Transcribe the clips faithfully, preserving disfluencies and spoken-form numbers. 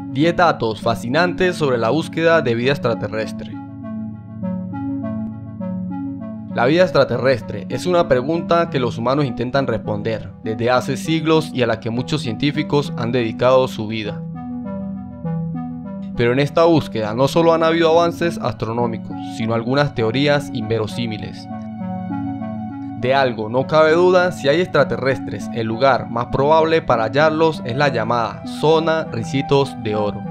diez datos fascinantes sobre la búsqueda de vida extraterrestre. La vida extraterrestre es una pregunta que los humanos intentan responder desde hace siglos y a la que muchos científicos han dedicado su vida. Pero en esta búsqueda no solo han habido avances astronómicos, sino algunas teorías inverosímiles. De algo no cabe duda: si hay extraterrestres, el lugar más probable para hallarlos es la llamada Zona Ricitos de Oro.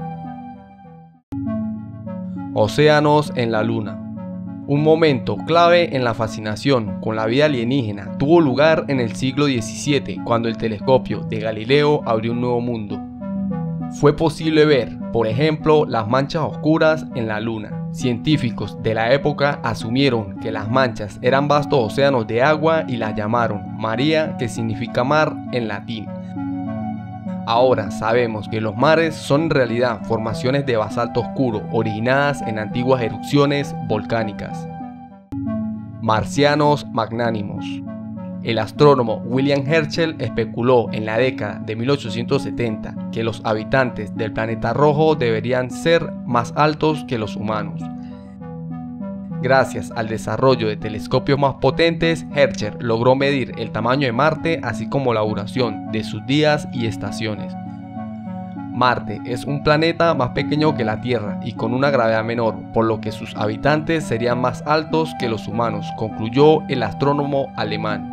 Océanos en la Luna. Un momento clave en la fascinación con la vida alienígena tuvo lugar en el siglo diecisiete, cuando el telescopio de Galileo abrió un nuevo mundo. Fue posible ver, por ejemplo, las manchas oscuras en la Luna. Científicos de la época asumieron que las manchas eran vastos océanos de agua y las llamaron María, que significa mar en latín. Ahora sabemos que los mares son en realidad formaciones de basalto oscuro originadas en antiguas erupciones volcánicas. Marcianos magnánimos. El astrónomo William Herschel especuló en la década de mil ochocientos setenta que los habitantes del planeta rojo deberían ser más altos que los humanos. Gracias al desarrollo de telescopios más potentes, Herschel logró medir el tamaño de Marte, así como la duración de sus días y estaciones. Marte es un planeta más pequeño que la Tierra y con una gravedad menor, por lo que sus habitantes serían más altos que los humanos, concluyó el astrónomo alemán.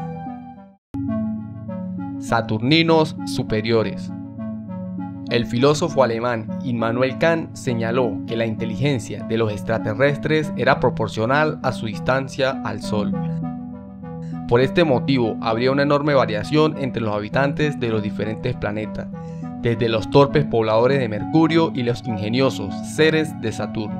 Saturninos superiores. El filósofo alemán Immanuel Kant señaló que la inteligencia de los extraterrestres era proporcional a su distancia al Sol. Por este motivo, habría una enorme variación entre los habitantes de los diferentes planetas, desde los torpes pobladores de Mercurio y los ingeniosos seres de Saturno.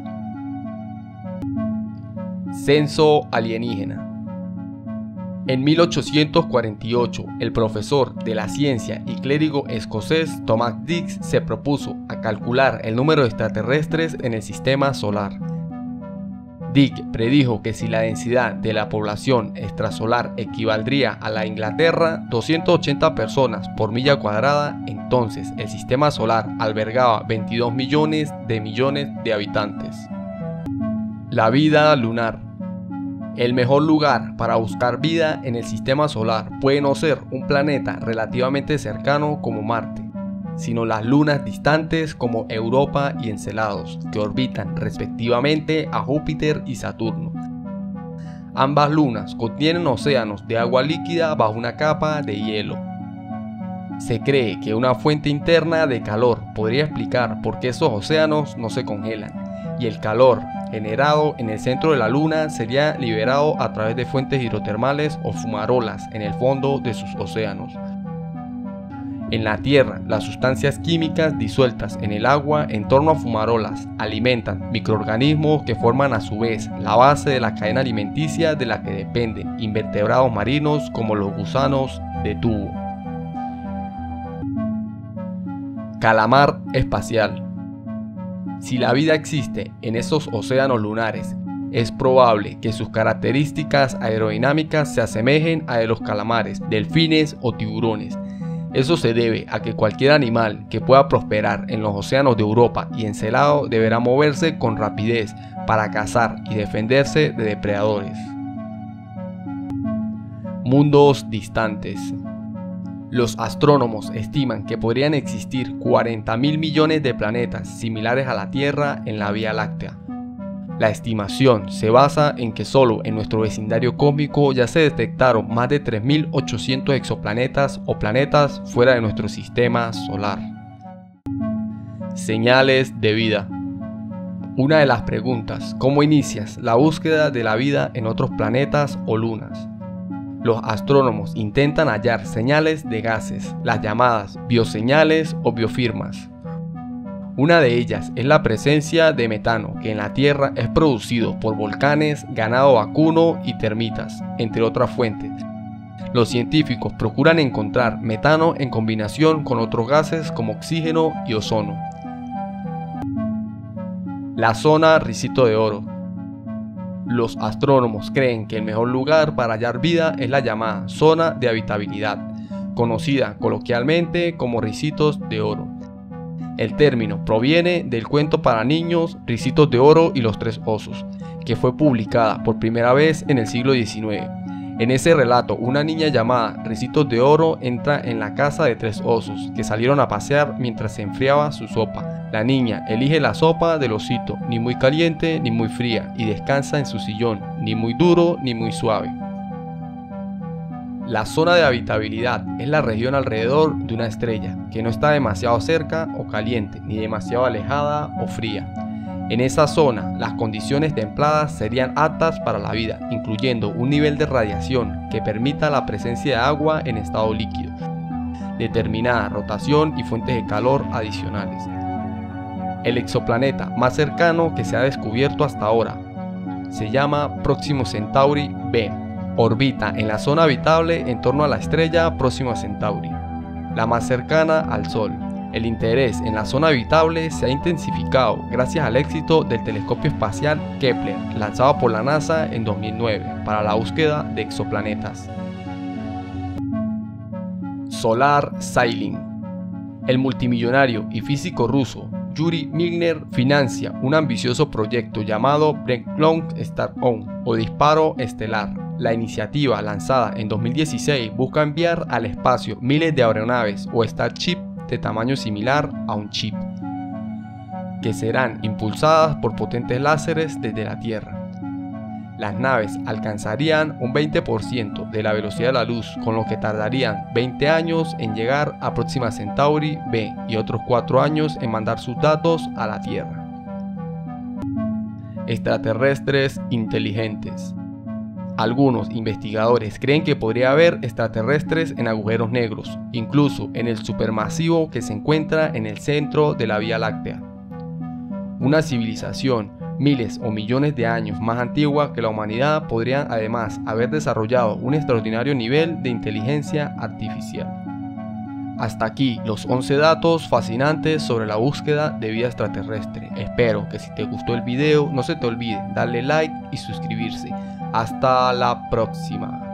Censo alienígena. En mil ochocientos cuarenta y ocho, el profesor de la ciencia y clérigo escocés Thomas Dix se propuso a calcular el número de extraterrestres en el sistema solar. Dix predijo que si la densidad de la población extrasolar equivaldría a la Inglaterra, doscientas ochenta personas por milla cuadrada, entonces el sistema solar albergaba veintidós millones de millones de habitantes. La vida lunar. El mejor lugar para buscar vida en el sistema solar puede no ser un planeta relativamente cercano como Marte, sino las lunas distantes como Europa y Encelados, que orbitan respectivamente a Júpiter y Saturno. Ambas lunas contienen océanos de agua líquida bajo una capa de hielo. Se cree que una fuente interna de calor podría explicar por qué esos océanos no se congelan, y el calor generado en el centro de la Luna sería liberado a través de fuentes hidrotermales o fumarolas en el fondo de sus océanos. En la Tierra, las sustancias químicas disueltas en el agua en torno a fumarolas alimentan microorganismos que forman a su vez la base de la cadena alimenticia de la que dependen invertebrados marinos como los gusanos de tubo. Calamar espacial. Si la vida existe en esos océanos lunares, es probable que sus características aerodinámicas se asemejen a de los calamares, delfines o tiburones. Eso se debe a que cualquier animal que pueda prosperar en los océanos de Europa y Encelado deberá moverse con rapidez para cazar y defenderse de depredadores. Mundos distantes. Los astrónomos estiman que podrían existir cuarenta mil millones de planetas similares a la Tierra en la Vía Láctea. La estimación se basa en que solo en nuestro vecindario cósmico ya se detectaron más de tres mil ochocientos exoplanetas o planetas fuera de nuestro sistema solar. Señales de vida. Una de las preguntas: ¿cómo inicias la búsqueda de la vida en otros planetas o lunas? Los astrónomos intentan hallar señales de gases, las llamadas bioseñales o biofirmas. Una de ellas es la presencia de metano, que en la Tierra es producido por volcanes, ganado vacuno y termitas, entre otras fuentes. Los científicos procuran encontrar metano en combinación con otros gases como oxígeno y ozono. La zona Ricito de Oro. Los astrónomos creen que el mejor lugar para hallar vida es la llamada zona de habitabilidad, conocida coloquialmente como Ricitos de Oro. El término proviene del cuento para niños Ricitos de Oro y los Tres Osos, que fue publicada por primera vez en el siglo diecinueve. En ese relato, una niña llamada Ricitos de Oro entra en la casa de tres osos que salieron a pasear mientras se enfriaba su sopa. La niña elige la sopa del osito, ni muy caliente ni muy fría, y descansa en su sillón, ni muy duro ni muy suave. La zona de habitabilidad es la región alrededor de una estrella, que no está demasiado cerca o caliente, ni demasiado alejada o fría. En esa zona, las condiciones templadas serían aptas para la vida, incluyendo un nivel de radiación que permita la presencia de agua en estado líquido, determinada rotación y fuentes de calor adicionales. El exoplaneta más cercano que se ha descubierto hasta ahora se llama Próximo Centauri B. Orbita en la zona habitable en torno a la estrella Próxima Centauri, la más cercana al Sol. El interés en la zona habitable se ha intensificado gracias al éxito del telescopio espacial Kepler, lanzado por la NASA en dos mil nueve para la búsqueda de exoplanetas. Solar Sailing. El multimillonario y físico ruso Yuri Milner financia un ambicioso proyecto llamado Breaklong Star-On o Disparo Estelar. La iniciativa, lanzada en dos mil dieciséis, busca enviar al espacio miles de aeronaves o Starship de tamaño similar a un chip, que serán impulsadas por potentes láseres desde la Tierra. Las naves alcanzarían un veinte por ciento de la velocidad de la luz, con lo que tardarían veinte años en llegar a Próxima Centauri B y otros cuatro años en mandar sus datos a la Tierra. Extraterrestres inteligentes. Algunos investigadores creen que podría haber extraterrestres en agujeros negros, incluso en el supermasivo que se encuentra en el centro de la Vía Láctea. Una civilización miles o millones de años más antigua que la humanidad podría además haber desarrollado un extraordinario nivel de inteligencia artificial. Hasta aquí los once datos fascinantes sobre la búsqueda de vida extraterrestre. Espero que si te gustó el video no se te olvide darle like y suscribirse. Hasta la próxima.